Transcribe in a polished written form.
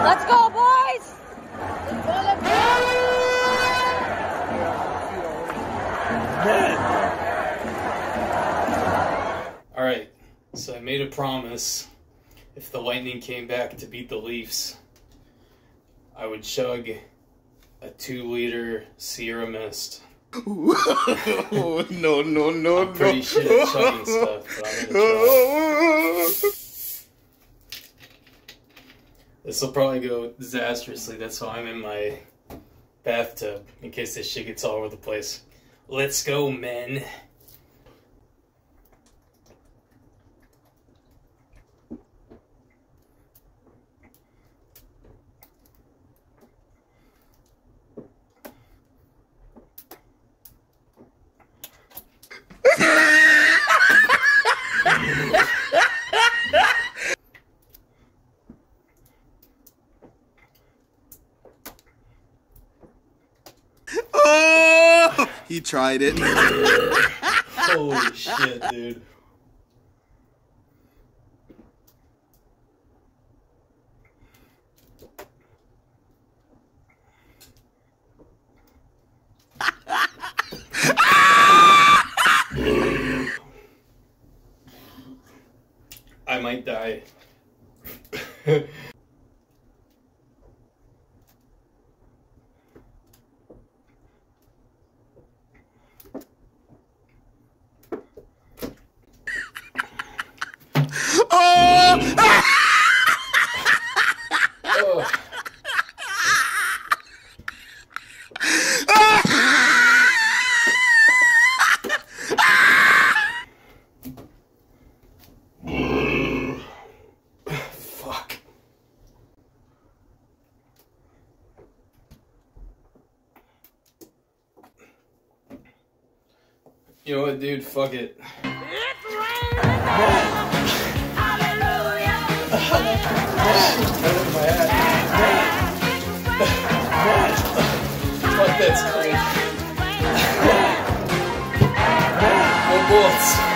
Let's go, boys! Alright, so I made a promise. If the Lightning came back to beat the Leafs, I would chug a 2-liter Sierra Mist. No. I'm pretty shit at chugging stuff, but I'm gonna try. This will probably go disastrously. That's why I'm in my bathtub, in case this shit gets all over the place. Let's go, men. Oh! He tried it. Holy shit, dude. I might die. Oh! Oh. Fuck. You know what, dude? Fuck it. Fuck, that's cool. Go Bulls.